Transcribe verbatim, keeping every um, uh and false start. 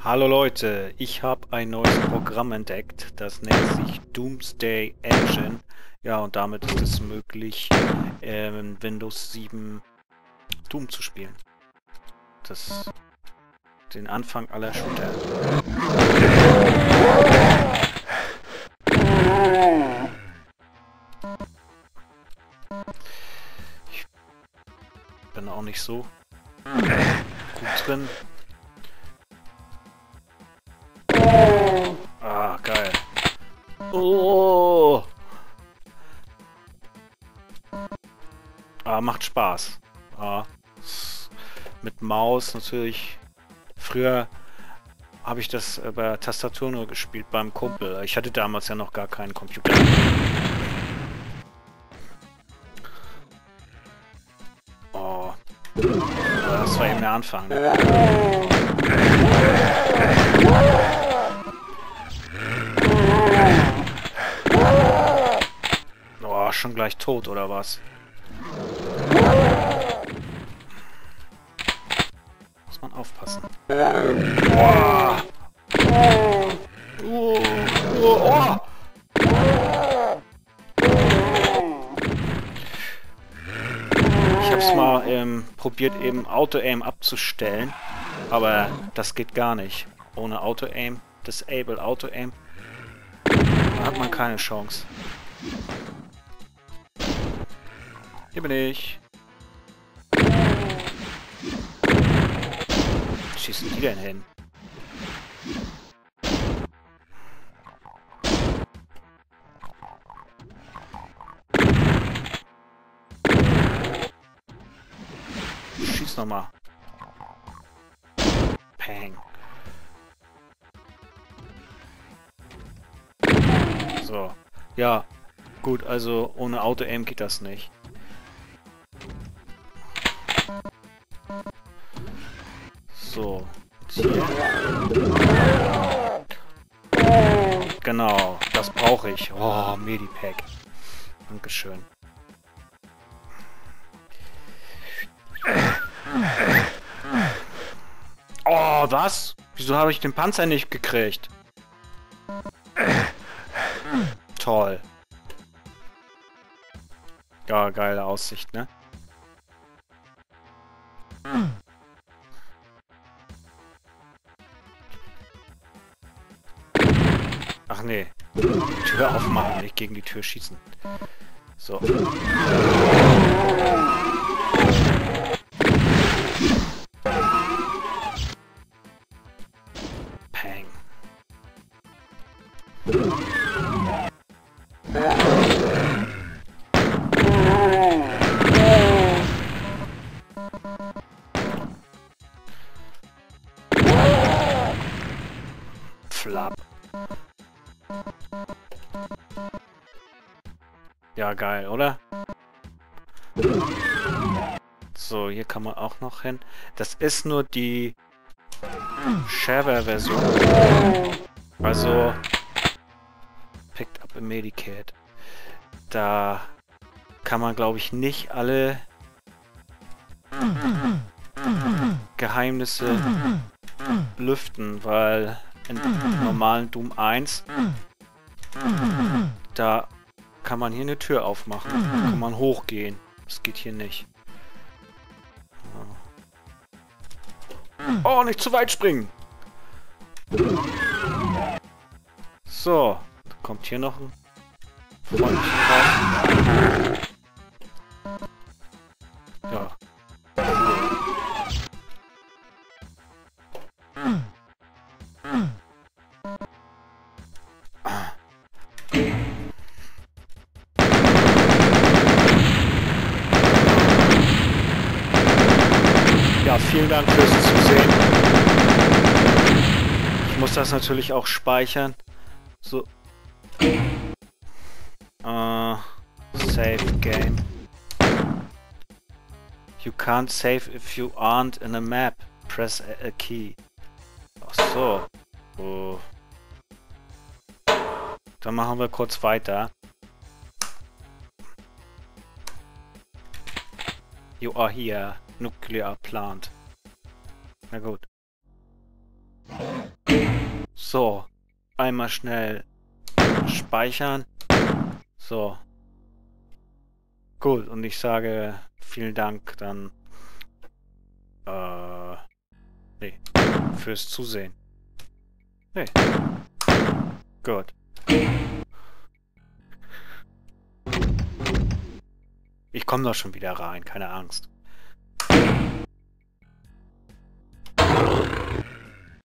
Hallo Leute, ich habe ein neues Programm entdeckt, das nennt sich Doomsday Engine. Ja, und damit ist es möglich, ähm, Windows sieben Doom zu spielen. Das den Anfang aller Shooter. Ich bin auch nicht so gut drin. Ah, geil. Oh! Ah, macht Spaß. Ah, mit Maus natürlich. Früher habe ich das äh, bei Tastatur nur gespielt beim Kumpel. Ich hatte damals ja noch gar keinen Computer. Oh. Aber das war eben der Anfang, ne? Oh, schon gleich tot, oder was? Muss man aufpassen. Oh. Oh. Oh. Oh. Ich hab's mal ähm, probiert, eben Auto-Aim abzustellen, aber das geht gar nicht. Ohne Auto-Aim, Disable Auto-Aim, da hat man keine Chance. Hier bin ich. Wo schießen die denn hin? Schieß nochmal. Peng. So. Ja, gut, also ohne Auto-Aim geht das nicht. So. Hier. Genau, das brauche ich. Oh, Medipack. Dankeschön. Oh, was? Wieso habe ich den Panzer nicht gekriegt? Toll. Ja, geile Aussicht, ne? Ach nee. Tür aufmachen, nicht gegen die Tür schießen. So. Peng. Flap. Ja, geil, oder? So, hier kann man auch noch hin. Das ist nur die Shareware-Version. Also picked up a Medikit. Da kann man, glaube ich, nicht alle Geheimnisse lüften, weil in normalen Doom eins da kann man hier eine Tür aufmachen. Da kann man hochgehen. Das geht hier nicht. Oh, nicht zu weit springen! So, da kommt hier noch ein freundlicher raus. Ja. Ja, vielen Dank fürs Zusehen. Ich muss das natürlich auch speichern. So. Uh, save game. You can't save if you aren't in a map. Press a, a key. Ach so. Oh. Dann machen wir kurz weiter. You are here. Nuclear plant. Na gut. So, einmal schnell speichern. So. Gut, und ich sage vielen Dank dann äh, nee, fürs Zusehen. Nee. Gut. Ich komme doch schon wieder rein, keine Angst.